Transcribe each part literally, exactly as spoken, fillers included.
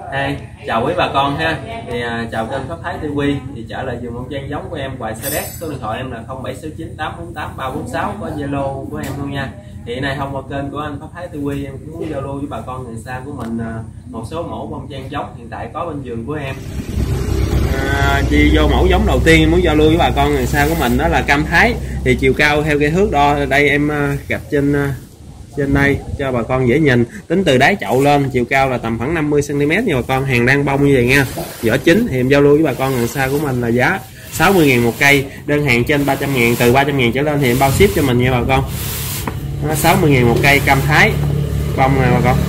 Hey, chào quý bà con ha. Thì à, chào kênh Pháp Thái ti vi. Thì trở lại vườn bông trang giống của em Hoài Sa Đéc. Số điện thoại em là không bảy sáu chín tám bốn tám ba bốn sáu, có Zalo của em luôn nha. Thì hiện nay thông qua kênh của anh Pháp Thái ti vi, em cũng muốn giao lưu với bà con người xa của mình à, một số mẫu bông trang giống hiện tại có bên vườn của em. À, đi vô mẫu giống đầu tiên muốn giao lưu với bà con người xa của mình đó là cam Thái. Thì chiều cao theo cái thước đo đây em à, gặp trên à, trên đây cho bà con dễ nhìn. Tính từ đáy chậu lên chiều cao là tầm khoảng năm mươi xăng ti mét nha bà con, hàng đang bông như vậy nha, vỏ chín. Thì em giao lưu với bà con gần xa của mình là giá sáu mươi ngàn một cây, đơn hàng trên ba trăm ngàn, từ ba trăm ngàn trở lên thì em bao ship cho mình nha bà con. Đó, sáu mươi ngàn một cây cam Thái bông này bà con.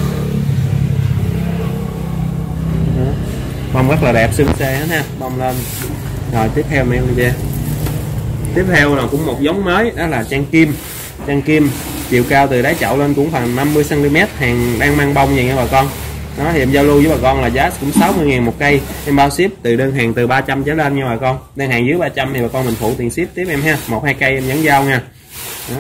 Đó, bông rất là đẹp, xương xê hết ha, bông lên. Rồi tiếp theo em chưa, tiếp theo là cũng một giống mới, đó là trang kim. Trang kim chiều cao từ đáy chậu lên cũng khoảng năm mươi xăng ti mét, hàng đang mang bông vậy nha bà con. Đó thì em giao lưu với bà con là giá cũng sáu mươi ngàn một cây, em bao ship từ đơn hàng từ ba trăm trở lên nha bà con. Đơn hàng dưới ba trăm thì bà con mình phụ tiền ship tiếp em ha, một hai cây em vẫn giao nha. Đó.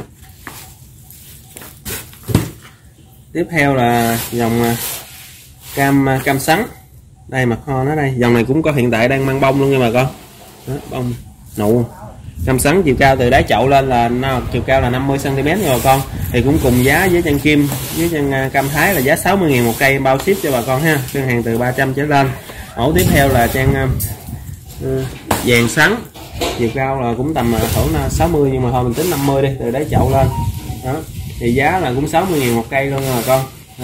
Tiếp theo là dòng cam cam sắn, đây mặt ho nó đây, dòng này cũng có hiện tại đang mang bông luôn nha bà con. Đó, bông nụ cam sắn chiều cao từ đáy chậu lên là nó, chiều cao là năm mươi xăng ti mét nha bà con. Thì cũng cùng giá với trang kim với trang cam Thái là giá sáu mươi ngàn một cây, bao ship cho bà con ha, đơn hàng từ ba trăm trở lên. Mẫu tiếp theo là trang uh, vàng sắn, chiều cao là cũng tầm khoảng sáu mươi, nhưng mà thôi mình tính năm mươi đi, từ đáy chậu lên. Đó thì giá là cũng sáu mươi ngàn một cây luôn nha bà con. Đó.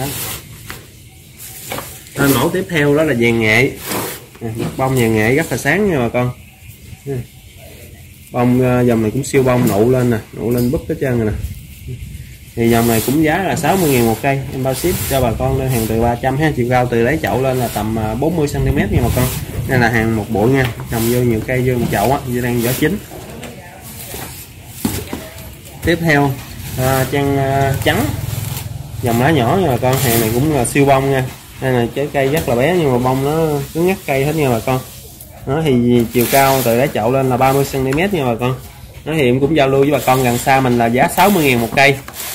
Rồi, mẫu tiếp theo đó là vàng nghệ, bông vàng nghệ rất là sáng nha bà con. Bông dòng này cũng siêu bông, nụ lên nè, nụ lên búp hết trơn rồi nè. Thì dòng này cũng giá là sáu mươi ngàn một cây, em bao ship cho bà con, đơn hàng từ ba trăm ha, chiều cao từ đáy chậu lên là tầm bốn mươi xăng ti mét nha bà con. Đây là hàng một bụi nha, trồng vô nhiều cây vô một chậu á, như đang vỏ chín. Tiếp theo à, trang à, trắng, dòng lá nhỏ nha bà con, hàng này cũng là siêu bông nha. Đây là trái cây rất là bé nhưng mà bông nó cứng ngắt cây hết nha bà con. Đó thì chiều cao từ đáy chậu lên là ba mươi xăng ti mét nha bà con. Đó thì em cũng giao lưu với bà con gần xa mình là giá sáu mươi ngàn một cây.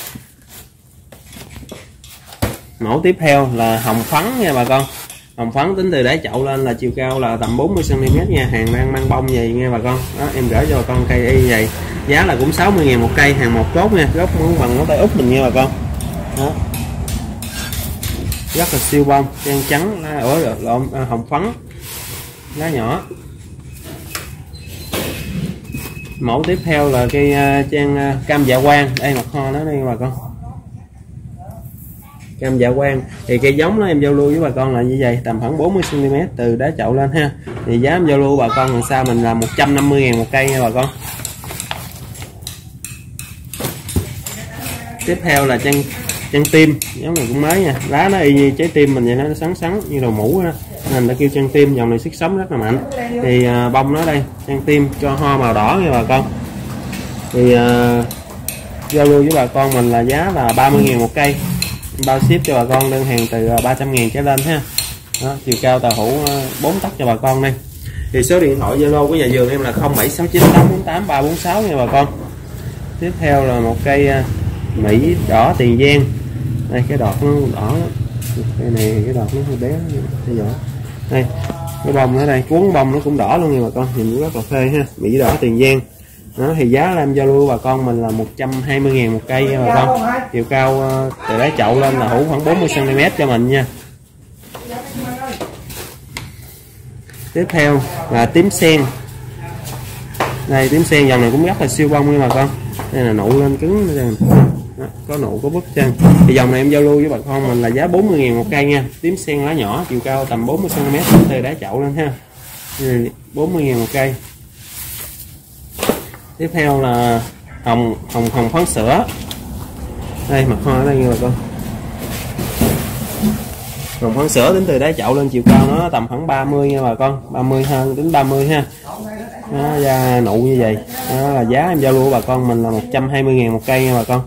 Mẫu tiếp theo là hồng phấn nha bà con. Hồng phấn tính từ đáy chậu lên là chiều cao là tầm bốn mươi xăng ti mét nha, hàng đang mang bông vậy nha bà con. Đó em gửi cho bà con cây y vậy, giá là cũng sáu mươi ngàn một cây, hàng một gốc nha, gốc muốn bằng ngón tay út mình nha bà con. Đó, rất là siêu bông, trang trắng lá ở lộn à, hồng phấn lá nhỏ. Mẫu tiếp theo là cây uh, trang uh, cam dạ quang, đây mặt ho nó đây bà con. Cam dạ quang thì cây giống nó em giao lưu với bà con là như vậy, tầm khoảng bốn mươi xăng ti mét từ đáy chậu lên ha. Thì giá em giao lưu bà con lần sau mình là một trăm năm mươi ngàn một cây nha bà con. Tiếp theo là trang trang tim, giống này cũng mới nha, lá nó y như trái tim mình vậy, nó sắn sắn như đầu mũ đó, nên đã kêu trang tim. Dòng này sức sống rất là mạnh. Thì à, bông nó đây, trang tim cho hoa màu đỏ nha bà con. Thì à, giao lưu với bà con mình là giá là ba mươi ngàn một cây, bao ship cho bà con, đơn hàng từ ba trăm ngàn trở lên ha. Đó, chiều cao tàu hũ bốn tấc cho bà con đây. Thì số điện thoại Zalo của nhà vườn em là không bảy sáu chín tám bốn tám ba bốn sáu nha bà con. Tiếp theo là một cây Mỹ đỏ Tiền Giang, đây cái đọt nó đỏ, cây này cái đọt nó hơi bé, hơi nhỏ. Đây cái bông ở đây, cuốn bông nó cũng đỏ luôn nha bà con, nhìn rất là phê ha, Mỹ đỏ Tiền Giang. Đó thì giá làm giao lưu bà con mình là một trăm hai mươi ngàn một cây nha bà con, chiều cao từ đáy chậu lên là hữu khoảng bốn mươi xăng ti mét cho mình nha. Tiếp theo là tím sen, đây tím sen dòng này cũng rất là siêu bông nha bà con, đây là nụ lên cứng đây. Đó, có nụ có búp chân. Thì dòng này em giao lưu với bà con mình là giá bốn mươi ngàn một cây nha, tím sen lá nhỏ, chiều cao tầm bốn mươi xăng ti mét từ đáy chậu lên ha, bốn mươi ngàn một cây. Tiếp theo là hồng hồng hồng phấn sữa, đây mặt hoa ở đây nha bà con. Hồng phấn sữa tính từ đáy chậu lên chiều cao nó tầm khoảng ba mươi nha bà con, ba mươi hơn đến ba mươi ha. Nó ra nụ như vậy. Đó là giá em giao lưu bà con mình là một trăm hai mươi ngàn một cây nha bà con.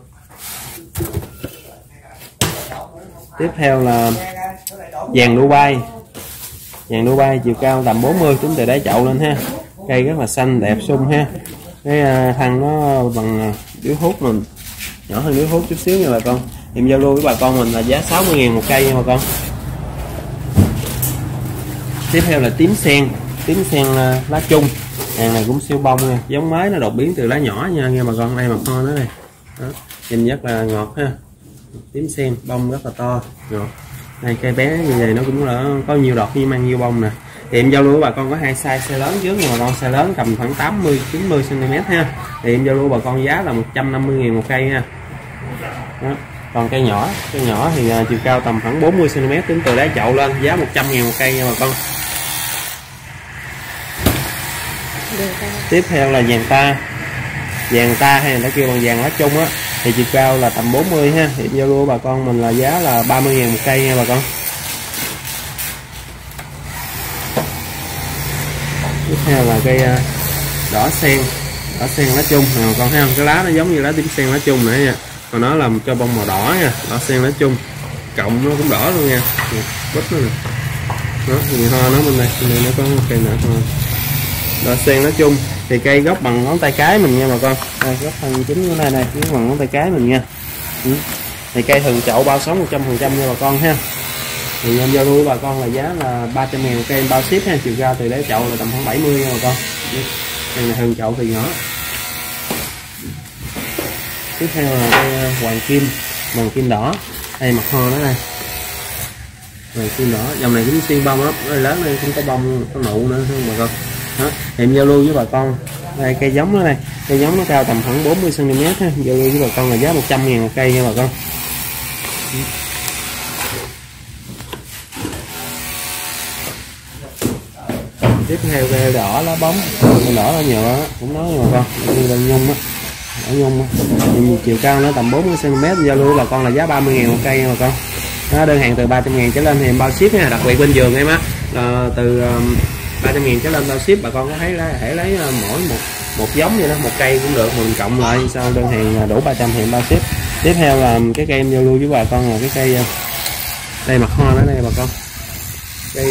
Tiếp theo là vàng Dubai, vàng Dubai chiều cao tầm bốn mươi, tính từ đáy chậu lên ha, cây rất là xanh đẹp sung ha. Cái thân nó bằng điếu hút mình, nhỏ hơn điếu hút chút xíu nha bà con. Em giao lưu với bà con mình là giá sáu mươi ngàn một cây nha bà con. Tiếp theo là tím sen, tím sen lá chung, hàng này cũng siêu bông nha, giống máy nó đột biến từ lá nhỏ nha nghe bà con. Đây mặt ho nó đây đó, nhìn rất là ngọt ha. Tím sen bông rất là to ngọt. Đây cây bé như vậy nó cũng là có nhiều đọt như mang nhiều bông nè. Thì em giao lưu với bà con có hai size, size lớn trước nhưng mà con size lớn tầm khoảng tám mươi chín mươi xăng ti mét ha. Thì em giao lưu bà con giá là một trăm năm mươi nghìn một cây ha. Đó. Còn cây nhỏ, cây nhỏ thì uh, chiều cao tầm khoảng bốn mươi xăng ti mét tính từ đá chậu lên, giá một trăm ngàn một cây nha bà con. Tiếp theo là vàng ta, vàng ta hay người ta kêu bằng vàng lá chung á, thì chiều cao là tầm bốn mươi ha. Thì giao lưu bà con mình là giá là ba mươi ngàn một cây nha bà con. Tiếp theo là cây uh, đỏ sen, đỏ sen lá chung à, con thấy không, cái lá nó giống như lá tím sen lá chung nữa nha, còn nó làm cho bông màu đỏ nha, đỏ sen lá chung, cộng nó cũng đỏ luôn nha, bít nó nè, nó thì hoa nó bên đây, bên đây nó có một cây nữa thôi. Đỏ sen lá chung thì cây gốc bằng ngón tay cái mình nha bà con, đây gốc thân chính của này này, nó bằng ngón tay cái mình nha. Ừ. Thì cây thường chậu bao sống một trăm phần trăm nha bà con ha. Thì em giao lưu với bà con là giá là ba trăm ngàn một cây bao ship ha, chiều cao từ đáy chậu là tầm khoảng bảy mươi nha bà con. Đây là thường chậu thì nhỏ. Tiếp theo là cây hoàng kim, hoàng kim đỏ, đây mặt ho nó đây, hoàng kim đỏ, dòng này cũng xuyên bông lắm, nó lớn đây cũng có bông có nụ nữa không bà con. Đó, thì em giao lưu với bà con, đây cây giống nó đây, cây giống nó cao tầm khoảng bốn mươi xăng ti mét ha, giao lưu với bà con là giá một trăm ngàn một cây nha bà con. Tiếp theo cây đỏ lá bóng, cây đỏ lá nhựa cũng nói nha bà con, như là nhung á, đỏ nhung á, chiều cao nó tầm bốn mươi xăng ti mét, giao lưu với bà con là giá ba mươi ngàn một cây nha bà con. Đó, đơn hàng từ ba trăm ngàn trở lên thì em bao ship nha, đặc biệt bên vườn em á là từ ba trăm ngàn trở lên bao ship. Bà con có thấy là hãy lấy mỗi một một giống vậy đó, một cây cũng được, mình cộng lại sau đơn hàng đủ ba trăm thì em bao ship. Tiếp theo là cái cây em giao lưu với bà con là cái cây đây mặt hoa đó đây bà con, cây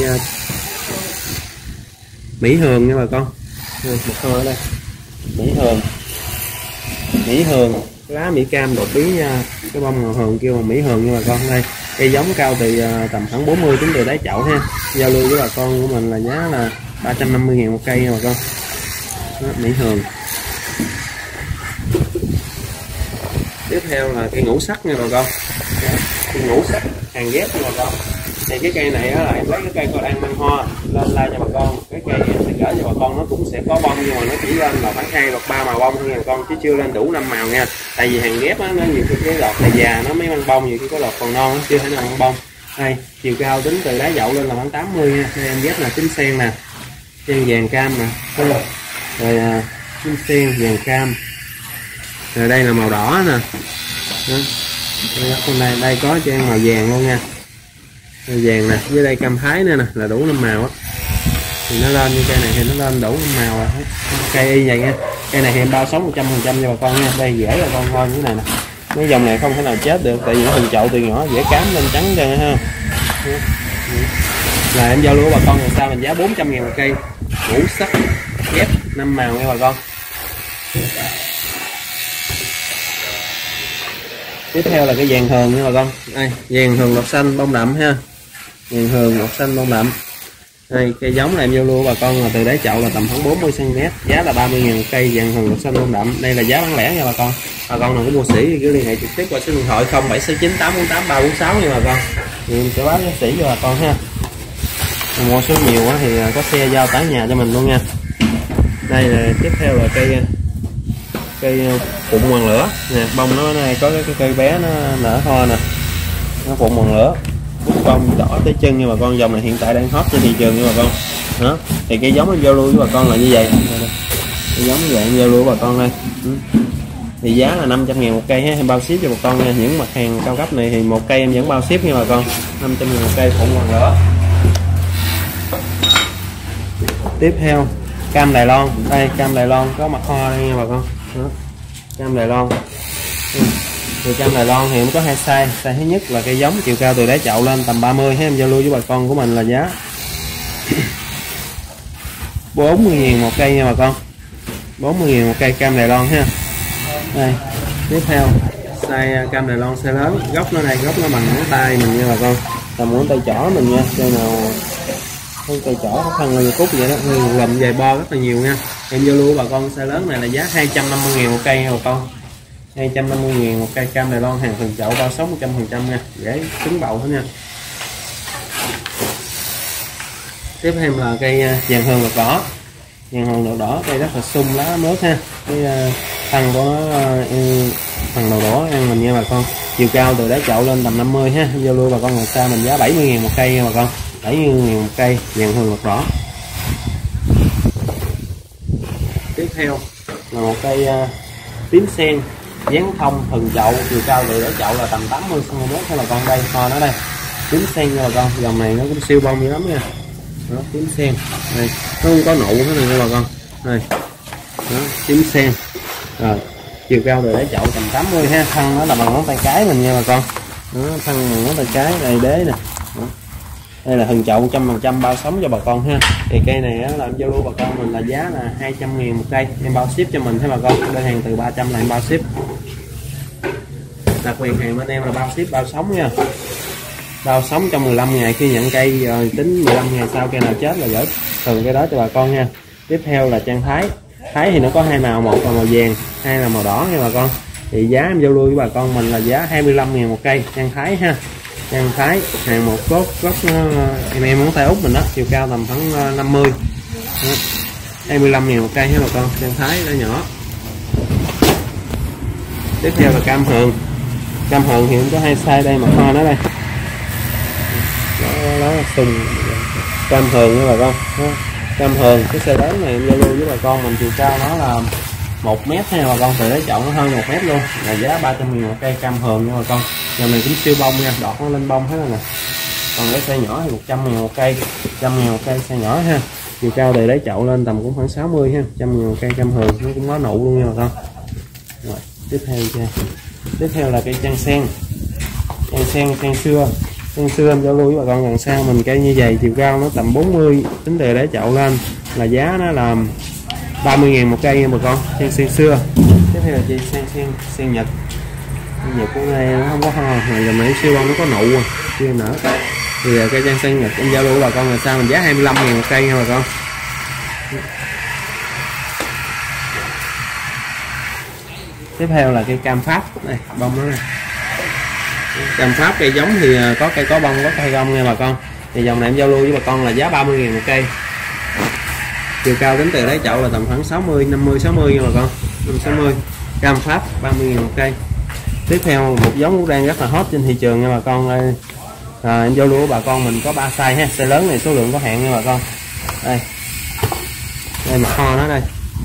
mỹ hường nha bà con, mặt hoa ở đây mỹ hường, mỹ hường lá mỹ cam đột biến nha, cái bông màu hường kêu bằng mỹ hường nha bà con. Đây cây giống cao từ tầm khoảng bốn mươi tính từ đáy chậu ha, giao lưu với bà con của mình là giá là ba trăm năm mươi ngàn một cây nha bà con. Đó, mỹ hường. Tiếp theo là cây ngũ sắc nha bà con, cây ngũ sắc hàng ghép nha bà con. Thì cái cây này á là em lấy cái cây con đang mang hoa lên like cho bà con, cái cây em sẽ gửi cho bà con, nó cũng sẽ có bông nhưng mà nó chỉ lên là khoảng hai hoặc ba màu bông thôi nha bà con, chứ chưa lên đủ năm màu nha. Tại vì hàng ghép á nó nhiều khi cái đọt là già nó mới mang bông, nhiều khi có đọt còn non chưa thể nào mang bông. Đây chiều cao tính từ đá dậu lên là khoảng tám mươi nha. Đây em ghép là tím sen nè, sen vàng cam nè, rồi à, tím sen vàng cam, rồi đây là màu đỏ nè. Đó. Đây, con này đây có cho em màu vàng luôn nha, màu vàng nè, dưới đây cam thái nữa nè, là đủ năm màu á. Thì nó lên như cây này thì nó lên đủ năm màu rồi. Cây y vậy nha, cây này thì em bao sống một trăm phần trăm cho bà con nha. Đây dễ bà con thôi, như thế này nè, mấy dòng này không thể nào chết được, tại vì nó hình chậu từ nhỏ dễ cám lên trắng cho ha. Là em giao lưu bà con, rồi sao mình giá bốn trăm ngàn một cây ngũ sắc ghép năm màu nha bà con. Tiếp theo là cái vàng hường nha bà con, đây vàng hường lọc xanh bông đậm ha, vàng hường lọc xanh bông đậm. Đây cây giống này em giao lưu bà con là từ đáy chậu là tầm khoảng bốn mươi xăng ti mét, giá là ba mươi ngàn một cây vàng hường lọc xanh bông đậm. Đây là giá bán lẻ nha bà con. Bà con nào có mua sỉ thì cứ liên hệ trực tiếp qua số điện thoại không bảy sáu chín tám bốn tám ba bốn sáu nha bà con, thì em sẽ báo giá sỉ cho bà con ha. Mua số nhiều quá thì có xe giao tới nhà cho mình luôn nha. Đây là tiếp theo là cây cây phụng hoàng lửa nè, bông nó này có cái cây bé nó nở hoa nè, nó phụng hoàng lửa, bông đỏ tới chân nha bà con. Dòng này hiện tại đang hot trên thị trường nha bà con. Đó thì cây giống em giao lưu với bà con là như vậy, cây giống như vậy em giao lưu với bà con đây. Thì giá là năm trăm ngàn một cây ha, em bao ship cho bà con nha. Những mặt hàng cao cấp này thì một cây em vẫn bao ship nha bà con, năm trăm ngàn một cây phụng hoàng lửa. Tiếp theo cam Đài Loan, đây cam Đài Loan có mặt hoa đây nha bà con. Đó. Cam Đài Loan. Ừ. Thì cam Đài Loan thì cũng có hai size, size thứ nhất là cây giống chiều cao từ đáy chậu lên tầm ba mươi ha, em giao lưu với bà con của mình là giá bốn mươi ngàn một cây nha bà con, bốn mươi ngàn một cây cam Đài Loan ha. Đây tiếp theo size cam Đài Loan size lớn, gốc nó đây, gốc nó bằng ngón tay mình nha bà con, tầm ngón tay trỏ mình nha, cây nào Con cây chỏ thân là cút vậy đó, lùm dài bo rất là nhiều nha. Em giao lưu bà con size lớn này là giá hai trăm năm mươi ngàn một cây nha bà con. hai trăm năm mươi ngàn một cây cam Đài Loan, hàng thường chậu bao sống một trăm phần trăm nha, dễ cứng bậu hết nha. Tiếp theo là cây vàng hường lục đỏ. Vàng hường lục đỏ cây rất là sung lá mướt ha. Cái thân của nó phần đầu đỏ ăn mình nha bà con. Chiều cao từ đá chậu lên tầm năm mươi ha. Giao lưu bà con người xa mình giá bảy mươi ngàn một cây nha bà con. bảy mươi ngàn một cây vàng hường lục đỏ. Tiếp theo là một cây uh, tím sen dáng thông thuần chậu, chiều cao từ đá chậu là tầm tám mươi xăng ti mét thôi bà con. Đây kho nó đây, tím sen nha bà con. Dòng này nó cũng siêu bông dữ lắm nha. Đó, tím sen đây, nó không có nụ thế này nha bà con. Đây đó, tím sen rồi, chiều cao từ đá chậu tầm tám mươi ha. Thân nó là bằng ngón tay cái mình nha bà con. Đó, thân bằng ngón tay cái đây, đế nè. Đó. Đây là thuần chậu một trăm phần trăm bao sống cho bà con ha. Thì cây này á, là em giao lưu bà con mình là giá là hai trăm ngàn một cây, em bao ship cho mình ha bà con. Đơn hàng từ ba trăm là em bao ship. Đặc biệt hàng bên em là bao ship bao sống nha, bao sống trong mười lăm ngày khi nhận cây, rồi tính mười lăm ngày sau cây nào chết là gửi thường cái đó cho bà con nha. Tiếp theo là trang thái. Thái thì nó có hai màu, một là màu vàng, hai là màu đỏ nha bà con. Thì giá em giao lưu với bà con mình là giá hai mươi lăm ngàn một cây trang thái ha. Trang thái hàng một cốt gốc em em ngón tay út mình đó, chiều cao tầm khoảng năm mươi đó. hai mươi lăm ngàn một cây ha bà con, trang thái nó nhỏ. Tiếp theo là cam hường. Cam hường hiện có hai size đây mà kho nó đây. Đó, đó là sùng cam hường nha bà con. Đó. Cam hường cái size lớn này em giao lưu với bà con mình, chiều cao nó là một mét ha bà con, từ đấy chậu nó hơn một mét luôn, là giá ba trăm ngàn một cây cam hường nha bà con. Dòng này cũng siêu bông nha, đọt nó lên bông hết rồi nè. Còn cái size nhỏ thì một trăm ngàn một cây, một trăm ngàn một cây size nhỏ ha. Chiều cao từ đấy chậu lên tầm cũng khoảng sáu mươi ha, một trăm ngàn một cây cam hường, nó cũng có nụ luôn nha bà con. Rồi, tiếp theo nha. Tiếp theo là cây trang sen. Trang sen sen xưa. Sen xưa em giao lưu với bà con gần xa mình, cây như vậy chiều cao nó tầm bốn mươi, tính từ đấy chậu lên là giá nó là ba mươi ngàn một cây nha bà con. Sen sen xưa. Tiếp theo là chị sen sen sen nhật. Sen nhật của này nó không có hoa, này dòng này siêu bông, nó có nụ chưa nở. Thì cây trang sen nhật em giao lưu với bà con là sao mình giá hai mươi lăm ngàn một cây nha bà con. Tiếp theo là cây cam Pháp này, bông nó này. Cam Pháp cây giống thì có cây có bông có cây bông nha bà con. Thì dòng này em giao lưu với bà con là giá ba mươi ngàn một cây. Chiều cao đến từ đáy chậu là tầm khoảng sáu mươi, năm mươi, sáu mươi nha bà con. năm sáu mươi. Cam Pháp ba mươi ngàn một cây. Tiếp theo một giống cũng đang rất là hot trên thị trường nha bà con. Đây. À, em giao lưu với bà con mình có ba size ha. Size lớn này số lượng có hạn nha bà con. Đây. Đây mặt kho nó đây.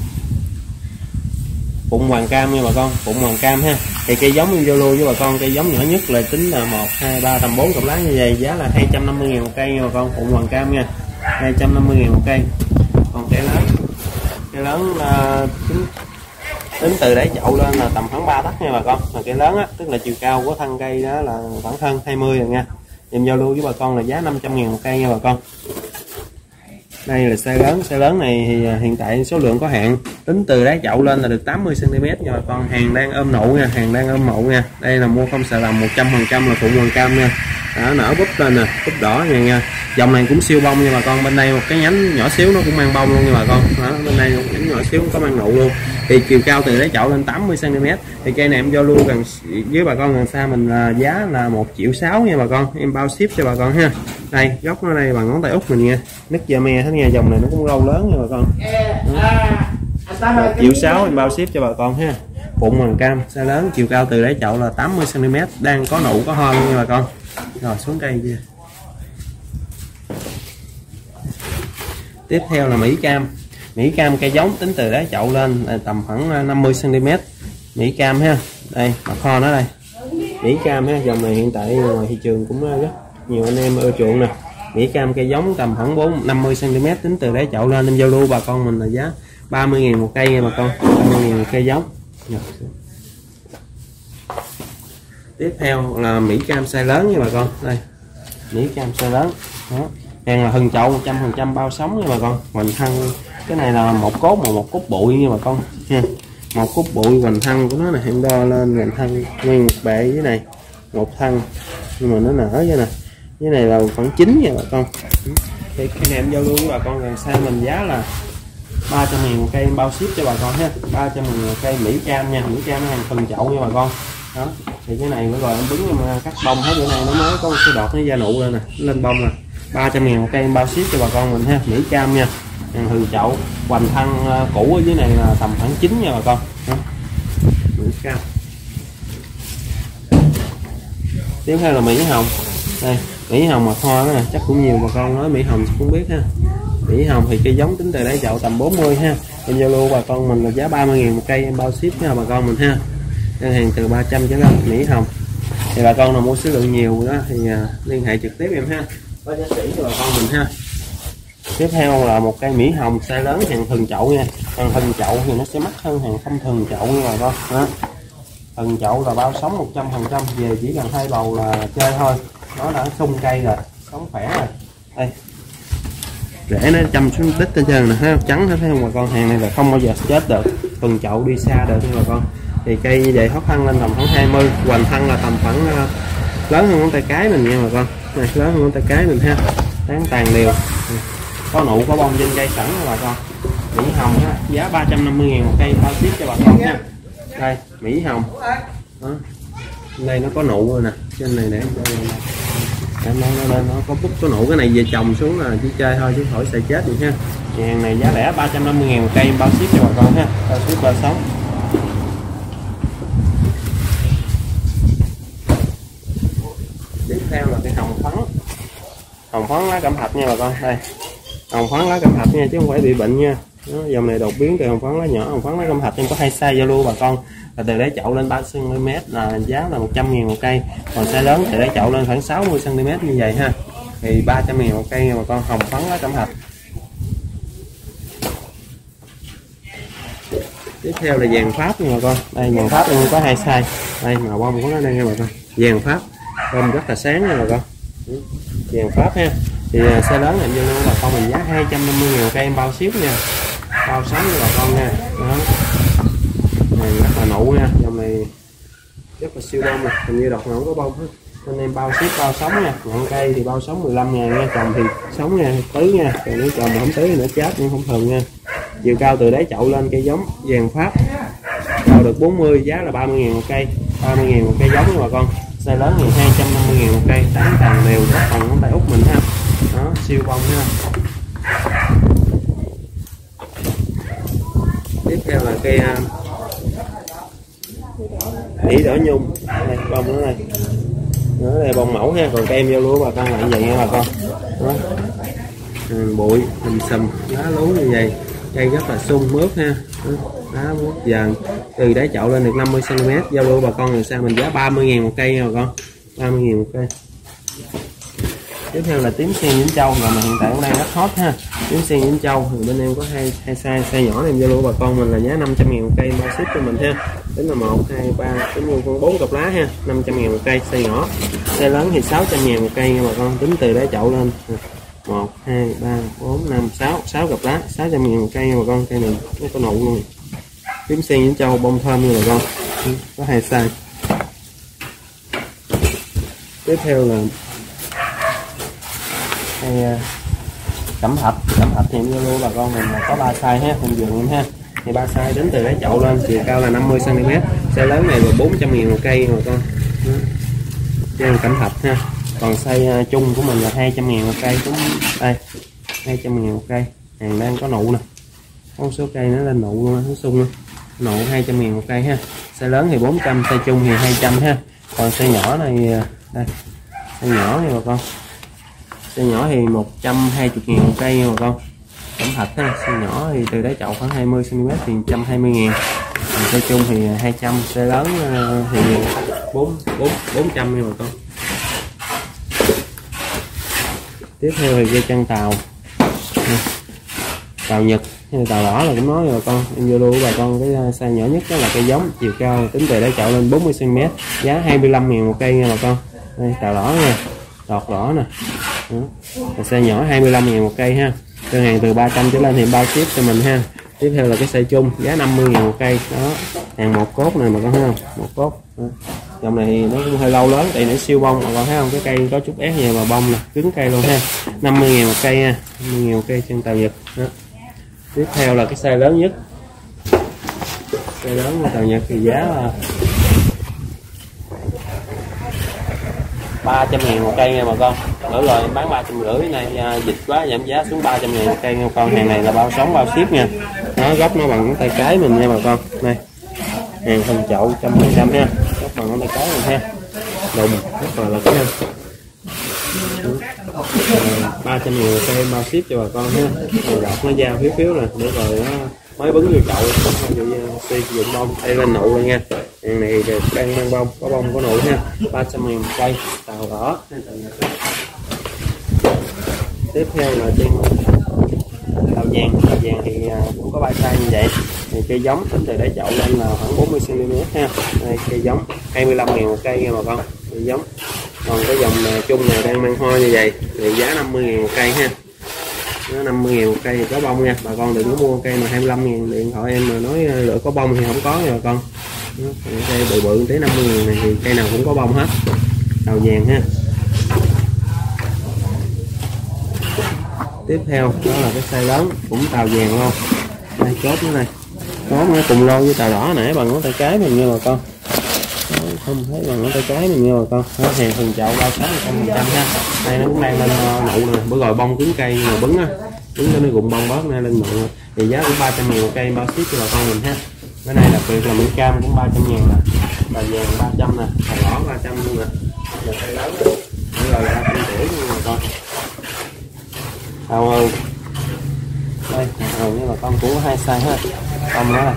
Bụng hoàng cam nha bà con, bụng hoàng cam ha. Thì cây giống em giao lưu với bà con, cây giống nhỏ nhất là tính là một, hai, ba, tầm bốn cặp lá như vậy, giá là hai trăm năm mươi ngàn một cây nha bà con, bụng hoàng cam nha. hai trăm năm mươi ngàn một cây. Còn cây lớn, cây lớn là tính, tính từ đáy chậu lên là tầm khoảng ba tấc nha bà con. Mà cây lớn á, tức là chiều cao của thân cây đó là khoảng hơn hai mươi rồi nha. Em giao lưu với bà con là giá năm trăm ngàn một cây nha bà con. Đây là size lớn, size lớn này thì hiện tại số lượng có hạn, tính từ đáy chậu lên là được tám mươi xăng ti mét nha bà con. Hàng đang ôm nụ nha, hàng đang ôm nụ nha. Đây là mua không sợ làm một trăm phần trăm là phụng hoàng cam nha. Đó, nở búp lên nè, búp đỏ nha nha. Dòng này cũng siêu bông nha bà con. Bên đây một cái nhánh nhỏ xíu nó cũng mang bông luôn nha bà con. Đó, bên đây một nhánh nhỏ xíu có mang nụ luôn. Thì chiều cao từ đáy chậu lên tám mươi xăng ti mét. Thì cây này em giao lưu gần với bà con gần xa mình là giá là một triệu sáu nha bà con. Em bao ship cho bà con ha. Đây, gốc nó đây bằng ngón tay út mình nha. Nứt da me hết nha, dòng này nó cũng râu lớn nha bà con. một triệu sáu em bao ship cho bà con ha. Bụng hoàng cam, size lớn, chiều cao từ đáy chậu là tám mươi xăng ti mét, đang có nụ có hoa luôn nha bà con. Rồi xuống cây kia. Tiếp theo là Mỹ cam. Mỹ cam cây giống tính từ đáy chậu lên là tầm khoảng năm mươi xăng ti mét. Mỹ cam ha. Đây, mặt kho nó đây. Mỹ cam ha, dòng này hiện tại ngoài thị trường cũng rất nhiều anh em ưa chuộng nè. Mỹ cam cây giống tầm khoảng bốn năm mươi xăng ti mét, tính từ đáy chậu lên em giao lưu bà con mình là giá ba mươi ngàn một cây nha bà con. ba mươi ngàn một cây giống. Tiếp theo là Mỹ cam size lớn nha bà con. Đây. Mỹ cam size lớn. Đó. Hàng là hừng chậu một trăm phần trăm bao sống nha bà con. Hoành thân cái này là một cốt mà một cốt bụi nha bà con ha. Một cốt bụi hoành thân của nó này em đo lên hoành thân nguyên một bệ dưới này. Một thân nhưng mà nó nở vậy nè. Cái này là khoảng chín nha bà con. Thì cái này em giao lưu với bà con gần xa mình giá là ba trăm ngàn một cây em bao ship cho bà con ha. Ba trăm ngàn một cây Mỹ Cam nha, Mỹ Cam hàng phần chậu nha bà con. Đó thì cái này mới rồi em bứng em cắt bông hết bữa nay nó mới có một cái đọt nó ra nụ lên nè, lên bông nè. Ba trăm ngàn một cây em bao ship cho bà con mình ha. Mỹ Cam nha, hàng thường chậu, hoành thân cũ ở dưới này là tầm khoảng chín nha bà con. Đó. Mỹ Cam. Tiếp theo là Mỹ Hồng. Đây Mỹ Hồng mà hoa đó nè, chắc cũng nhiều bà con nói Mỹ Hồng cũng biết ha. Mỹ Hồng thì cây giống tính từ đáy chậu tầm bốn mươi ha. Em giao lưu bà con mình là giá ba mươi ngàn một cây em bao ship nha bà con mình ha. Đơn hàng từ ba trăm trở lên. Mỹ Hồng thì bà con nào mua số lượng nhiều đó thì uh, liên hệ trực tiếp em ha, có giá sỉ cho bà con mình ha. Tiếp theo là một cây Mỹ Hồng size lớn hàng thường chậu nha. Hàng thường chậu thì nó sẽ mắc hơn hàng không thường chậu nha bà con. Đó. Thường chậu là bao sống một trăm phần trăm, về chỉ cần hai bầu là chơi thôi, nó đã sung cây rồi, sống khỏe rồi. Đây rễ nó chăm xuống tích trên trơn nè, thấy không? Trắng hết thấy không bà con. Hàng này là không bao giờ chết được, thường chậu đi xa được nha bà con. Thì cây như vậy thoát thân lên tầm khoảng hai mươi, hoành thân là tầm khoảng uh, lớn hơn ngón tay cái mình nha bà con. Này lớn hơn ngón tay cái mình ha, tán tàn đều, có nụ có bông trên cây sẵn nha bà con. Mỹ Hồng á, giá ba trăm năm mươi ngàn một cây bao ship cho bà con nha. Đây Mỹ Hồng đó. Đây nó có nụ rồi nè, trên này để em nó lên nó có bút có nụ, cái này về trồng xuống là chỉ chơi thôi chứ khỏi xài chết được ha. Thì hàng này giá rẻ ba trăm năm mươi ngàn một cây bao ship cho bà con ha, bao ship bao sống. Tiếp theo là cái hồng phấn. Hồng phấn lá cẩm thạch nha bà con. Đây hồng phấn lá cẩm thạch nha, chứ không phải bị bệnh nha. Đó, dòng này đột biến từ hồng phấn lá nhỏ, hồng phấn lá cẩm thạch em có hai size giao lưu bà con. Và từ đáy chậu lên ba xăng ti mét là giá là một trăm ngàn một cây, còn size lớn từ đáy chậu lên khoảng sáu mươi xăng ti mét như vậy ha, thì ba trăm ngàn một cây nha bà con. Hồng phấn lá cẩm thạch. Tiếp theo là vàng Pháp nha bà con. Đây vàng Pháp em có hai size. Đây màu bông của nó đây nha bà con. Vàng Pháp bông rất là sáng nha bà con. Vàng Pháp ha. Thì size lớn em vô luôn bà con mình giá hai trăm năm mươi ngàn một cây em bao ship nha, bao sống cho bà con nha. Đó. Này rất là nụ nha, dòng này rất là siêu đông, hình như đọt nào không có bông hết, nên em bao ship bao sống nha. Ngọn cây thì bao sống mười lăm ngàn nha, trồng thì sống nha, tứ nha, còn nếu trồng mà không tứ thì nó chết nhưng không thường nha. Chiều cao từ đáy chậu lên cây giống vàng Pháp cao được bốn mươi, giá là ba mươi ngàn một cây, ba mươi ngàn một cây giống nha bà con. Size lớn thì hai trăm năm mươi ngàn một cây, tán tàn đều rất còn ngón tay út mình ha. Đó siêu bông ha. Tiếp theo là cây Mỹ đỏ nhung. Đây bông nó đây, nó đây bông mẫu ha, còn cây em giao lưu bà con lại vậy nha bà con. Đó. Ừ, bụi hình sầm lá lú như vậy, cây rất là sung mướt ha. Đó. Đá mướt dần từ đáy chậu lên được năm mươi xăng ti mét, giao lưu bà con rồi sao mình giá ba mươi ngàn một cây nha bà con, ba mươi ngàn một cây. Tiếp theo là tím sen Vĩnh Châu, là mà hiện tại ở đây rất hot ha. Tím sen Vĩnh Châu thì bên em có hai hai size, size nhỏ này em giao lưu bà con mình là giá năm trăm ngàn một cây bao ship cho mình ha. Tính là một hai ba tính luôn con bốn cặp lá ha, năm trăm ngàn một cây. Size nhỏ, size lớn thì sáu trăm ngàn một cây nha bà con, tính từ đáy chậu lên một hai ba bốn năm sáu, sáu cặp lá, sáu trăm ngàn một cây nha bà con. Cây này nó có nụ luôn. Tím sen Vĩnh Châu bông thơm nha bà con, có hai size. Tiếp theo là cây cẩm thạch. Cẩm thạch thì giao lưu bà con mình là có ba size ha, hình vườn em ha. Thì ba size đến từ đáy chậu lên, chiều cao là năm mươi xăng ti mét, size lớn này là bốn trăm ngàn một cây bà con. Đây cẩm thạch ha. Còn size chung của mình là hai trăm ngàn một cây, cũng đây hai trăm ngàn một cây. Hàng đang có nụ nè, có một số cây nó lên nụ luôn, nó sung luôn. Nụ hai trăm ngàn một cây ha. Size lớn thì bốn trăm, size chung thì hai trăm ha. Còn size nhỏ này đây, size nhỏ này bà con. Size nhỏ thì một trăm hai mươi ngàn một cây nha bà con. Cẩm thạch ha, size nhỏ thì từ đáy chậu khoảng hai mươi xăng ti mét thì một trăm hai mươi ngàn. Còn size chung thì hai trăm, size lớn thì bốn trăm nha bà con. Tiếp theo là dây chăn tàu. Tàu Nhật hay tàu đỏ là cũng nói rồi bà con. Em vô lưu bà con cái size nhỏ nhất đó là cây giống, chiều cao tính từ đáy chậu lên bốn mươi xăng ti mét, giá hai mươi lăm ngàn một cây nha bà con. Đây tàu đỏ nha, đọt đỏ nè. Size nhỏ hai mươi lăm ngàn một cây ha. Đơn hàng từ ba trăm trở lên thì bao ship cho mình ha. Tiếp theo là cái size chung giá năm mươi ngàn một cây. Đó, hàng một cốt này mà con thấy không? Một cốt. Đó. Dòng này thì nó cũng hơi lâu lớn tại nó siêu bông, còn thấy không, cái cây có chút ép về mà bông nè, cứng cây luôn ha. Năm mươi ngàn một cây nha, năm mươi ngàn một cây chân tàu Nhật đó. Tiếp theo là cái size lớn nhất, size lớn của tàu Nhật thì giá là ba trăm ngàn một cây nha bà con. Đổi lời em bán ba trăm rưỡi này, à, dịch quá giảm giá xuống ba trăm ngàn một cây nha con. Hàng này là bao sống bao ship nha, nó gốc nó bằng tay cái mình nha bà con. Đây hàng thân chậu trăm phần trăm ha, gốc bằng tay cái mình ha, đùng rất là là cái ha. ba trăm ngàn một cây bao ship cho bà con ha. Rồi đọt nó dao phiếu phiếu nè, để rồi nó mới bứng vô chậu, sử dụng bông đây lên nụ luôn nha. Hàng này đang mang bông, có bông có nụ ha, ba trăm ngàn một cây tàu đỏ. Tiếp theo là trên tàu vàng, tàu vàng thì cũng có ba size như vậy. Thì cây giống tính từ đáy chậu lên là khoảng bốn mươi xăng ti mét ha. Đây cây giống hai mươi lăm ngàn một cây nha bà con, cây giống. Còn cái dòng chung này đang mang hoa như vậy thì giá năm mươi ngàn một cây ha. Nó năm mươi ngàn một cây thì có bông nha bà con, đừng có mua cây mà hai mươi lăm ngàn điện thoại em mà nói lựa có bông thì không có nha bà con. Cây bự bự tới năm mươi ngàn này thì cây nào cũng có bông hết. Tàu vàng ha. Tiếp theo đó là cái size lớn cũng tàu vàng luôn. Đây chốt nó này, chốt nó cùng lô với tàu đỏ nãy bằng ngón tay cái mình nha bà con. Không thấy bằng ngón tay cái mình nha bà con. Nó hàng phần chậu bao sáu trăm phần trăm ha. Đây nó cũng đang lên nụ nè, bữa rồi bông cứng cây mà bứng á, bứng cho nó gụng bông bớt nay lên nụ. Thì giá cũng ba trăm ngàn một cây bao ship cho bà con mình ha. Cái này đặc biệt là Mỹ Cam cũng ba trăm ngàn nè, tàu vàng ba trăm nè, tàu đỏ ba trăm luôn nè. Giờ cây lớn rồi là ba trăm rưỡi nha bà con. Tàu ơi, đây hầu như là con cũng có hai size hết, bông đó là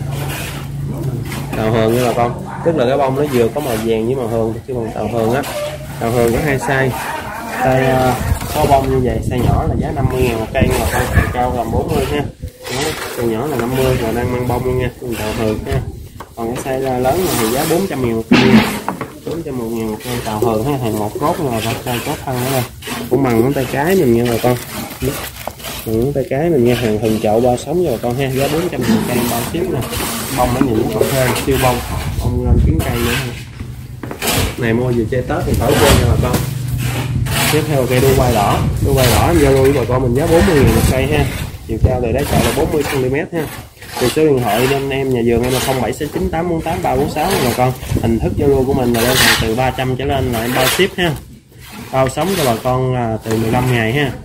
tàu hường như là con, tức là cái bông nó vừa có màu vàng với màu hường, chứ còn tàu hường á, tàu hường có hai size, size uh, có bông như vậy, size nhỏ là giá năm mươi ngàn một cây nha bà con, size cao là bốn mươi ha, size nhỏ là năm mươi và đang mang bông luôn nha, còn tàu hường ha. Còn cái size lớn này thì giá bốn trăm ngàn một cây, bốn trăm một ngàn một cây tàu hường ha, hàng một cốt nha bà con, size cốt thân đó đây, cũng bằng ngón tay cái mình nha bà con. Ngón tay cái mình nghe, hàng hình chậu bao sống cho bà con ha, giá bốn trăm ngàn cây bao ship nè. Bông nó nhìn còn thêm siêu bông, bông lên kiến cây nữa ha. Này mua về chơi Tết thì khỏi chơi nha bà con. Tiếp theo cây đu quai đỏ, đu quai đỏ em giao lưu với bà con mình giá bốn mươi ngàn một cây ha. Chiều cao từ đáy chậu là bốn mươi xăng ti mét ha. Thì số điện thoại anh em nhà vườn em là không bảy sáu chín tám bốn tám ba bốn sáu bà con. Hình thức giao lưu của mình là đơn hàng từ ba trăm trở lên là em bao ship ha. Bao sống cho bà con là từ mười lăm ngày ha.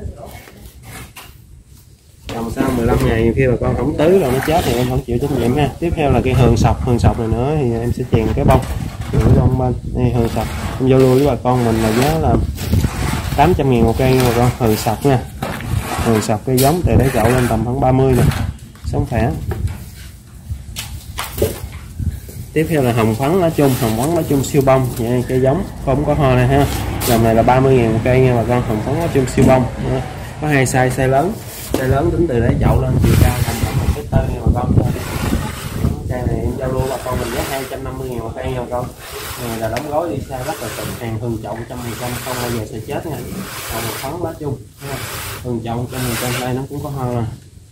Trồng sau mười lăm ngày khi bà con không tưới rồi nó chết thì em không chịu trách nhiệm ha. Tiếp theo là cây hường sọc, hường sọc này nữa thì em sẽ chèn cái bông, cái bông bên đây hường sọc. Em giao lưu với bà con mình là giá là tám trăm ngàn một cây nha bà con, hường sọc nha. Hường sọc cây giống từ đáy chậu lên tầm khoảng ba mươi nè, sống khỏe. Tiếp theo là hồng phấn lá chung, hồng phấn lá chung siêu bông, vậy cây giống không có hoa này ha. Dòng này là ba mươi ngàn một cây nha bà con, hồng phấn lá chung siêu bông. Có hai size, size lớn, size lớn tính từ đáy chậu lên chiều cao tầm khoảng một mét tư nha bà con. Cây này em giao lưu bà con mình giá hai trăm năm mươi ngàn một cây nha bà con. Này là đóng gói đi xa rất là từng hàng, hương chậu trăm phần trăm không bao giờ sẽ chết nha. Còn một phấn lá chung, hương chậu trăm phần trăm đây nó cũng có hoa nè.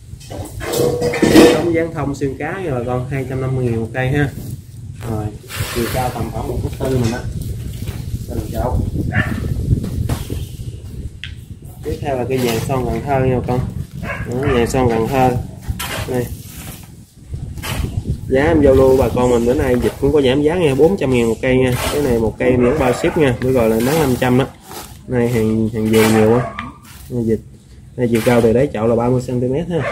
Đóng dáng thông xương cá nha bà con, hai trăm năm mươi ngàn một cây ha. Rồi chiều cao tầm khoảng một mét tư mình đó, từng chậu. Tiếp theo là cây vàng son Cần Thơ nha bà con. Đó, vàng son Cần Thơ đây. Giá em giao lưu bà con mình bữa nay dịch cũng có giảm giá nha, bốn trăm ngàn một cây nha. Cái này một cây em vẫn bao ship nha, bữa gọi là nắng năm trăm đó. Này hàng hàng vàng nhiều quá. Dịch. Đây chiều cao từ đáy chậu là ba mươi xăng ti mét ha.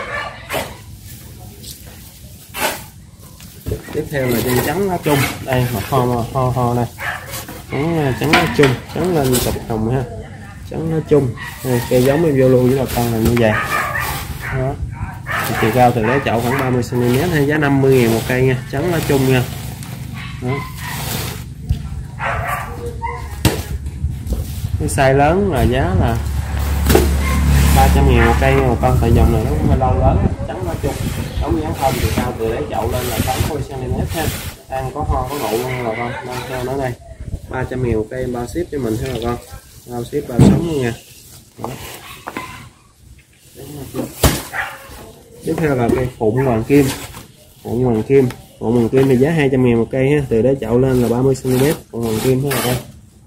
Tiếp theo là chân trắng lá chung. Đây một ho ho ho đây. Trắng, trắng lá chung, trắng lên cục hồng ha. Trắng lá chung. Đây, cây giống em giao lưu với bà con là như vậy. Đó. Chiều cao từ đáy chậu khoảng ba mươi xăng ti mét hay giá năm mươi ngàn một cây nha, trắng lá chung nha. Đó. Cái size lớn là giá là ba trăm ngàn một cây nha bà con, tại dòng này nó cũng hơi lâu lớn, trắng lá chung, đóng dáng thông chiều cao từ đáy chậu lên là tám mươi xăng ti mét ha. Đang có hoa có nụ luôn bà con, đang theo nó đây. ba trăm ngàn một cây bao ship cho mình ha bà con. Bao ship bao sống luôn nha. Đó. Tiếp theo là cây phụng hoàng kim, phụng hoàng kim Một màng kim thì giá hai trăm ngàn một cây ha, từ đáy chậu lên là ba mươi xăng ti mét một màng kim ha bà con.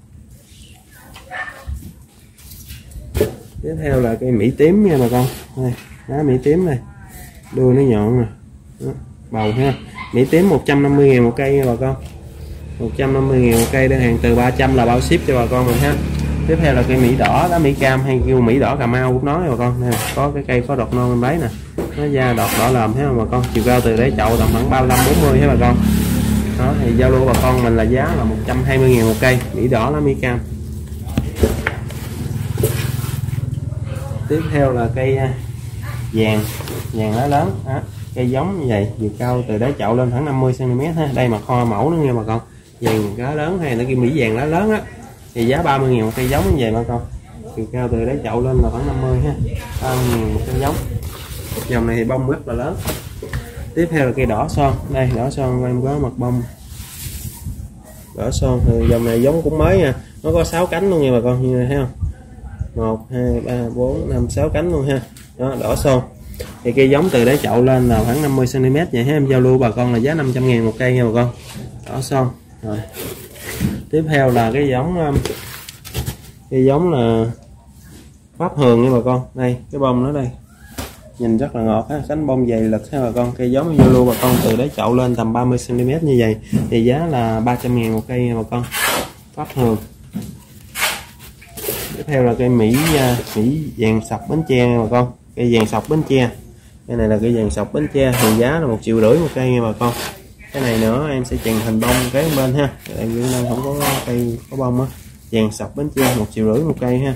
Tiếp theo là cây mỹ tím nha bà con. Đây, lá mỹ tím này, đuôi nó nhọn nè, bầu ha. Mỹ tím một trăm năm mươi ngàn một cây nha bà con, một trăm năm mươi ngàn một cây, đơn hàng từ ba trăm là bao ship cho bà con mình ha. Tiếp theo là cây mỹ đỏ, lá mỹ cam hay kêu mỹ đỏ Cà Mau cũng nói bà con. Nè, có cái cây có đọt non bên đấy nè, nó da đọt đỏ lòm thấy không bà con. Chiều cao từ đáy chậu tầm khoảng ba mươi lăm bốn mươi ha bà con. Đó thì giao lưu bà con mình là giá là một trăm hai mươi ngàn một cây mỹ đỏ lá mỹ cam. Tiếp theo là cây vàng, vàng lá lớn đó. Cây giống như vậy, chiều cao từ đáy chậu lên khoảng năm mươi xăng ti mét ha. Đây mà kho mẫu nữa nha bà con. Vàng lá lớn hay nó kêu mỹ vàng lá lớn á, thì giá ba mươi ngàn một cây giống như vậy bà con. Chiều cao từ đáy chậu lên là khoảng năm mươi ha, ba mươi ngàn một cây giống. Dòng này thì bông rất là lớn. Tiếp theo là cây đỏ son, đây đỏ son em có mặt bông đỏ son, thì dòng này giống cũng mới nha, nó có sáu cánh luôn nha bà con, như này thấy không, một hai ba bốn năm sáu cánh luôn ha. Đó, đỏ son thì cây giống từ đáy chậu lên là khoảng năm mươi xăng ti mét vậy ha, em giao lưu bà con là giá năm trăm ngàn một cây nha bà con, đỏ son. Rồi tiếp theo là cái giống cái giống là pháp hường nha bà con. Đây cái bông nó đây nhìn rất là ngọt ha, cánh bông dày lực ha bà con. Cây giống giao lưu bà con từ đáy chậu lên tầm ba mươi xăng ti mét như vậy thì giá là ba trăm ngàn một cây nha bà con, pháp hường. Tiếp theo là cây mỹ mỹ vàng sọc Bến Tre nha bà con, cây vàng sọc Bến Tre. Cái này là cây vàng sọc Bến Tre thì giá là một triệu rưỡi một cây nha bà con. Cái này nữa em sẽ chèn hình bông cái bên ha, em đang không có cây có bông á. Vàng sọc Bến Tre một triệu rưỡi một cây ha.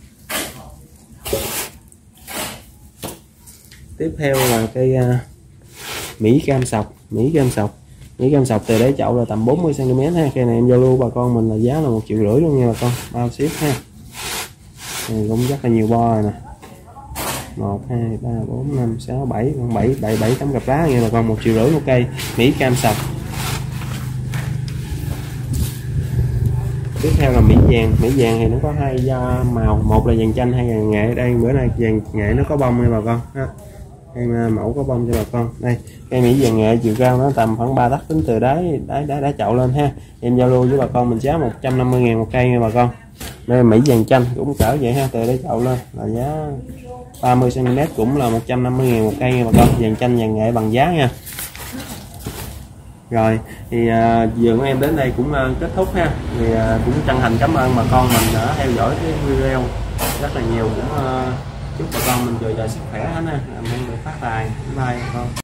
Tiếp theo là cây uh, mỹ cam sọc, mỹ cam sọc mỹ cam sọc từ đáy chậu là tầm bốn mươi xăng ti mét ha. Cây này em giao lưu bà con mình là giá là một triệu rưỡi luôn nha bà con, bao ship ha. Này cũng rất là nhiều bo rồi nè, một hai ba bốn năm sáu bảy bảy bảy bảy tấm cặp lá nha bà con, một triệu rưỡi một cây mỹ cam sọc. Tiếp theo là mỹ vàng, mỹ vàng thì nó có hai da màu, một là vàng chanh hay vàng nghệ. Đây bữa nay vàng nghệ nó có bông nha bà con ha. Đây mẫu có bông cho bà con. Đây cây mỹ vàng nghệ chiều cao nó tầm khoảng ba tấc tính từ đáy đáy đáy đáy chậu lên ha. Em giao lưu với bà con mình giá một trăm năm mươi ngàn một cây nha bà con. Đây mỹ vàng chanh cũng cỡ vậy ha, từ đáy chậu lên là giá ba mươi xăng ti mét cũng là một trăm năm mươi ngàn một cây nha bà con. Vàng chanh vàng nghệ bằng giá nha. Rồi thì à, vườn của em đến đây cũng à, kết thúc ha. Thì à, cũng chân thành cảm ơn bà con mình đã theo dõi cái video rất là nhiều. Cũng à, chúc bà con mình dồi dào sức khỏe hết ha, làm ăn được phát tài. Bye bà con.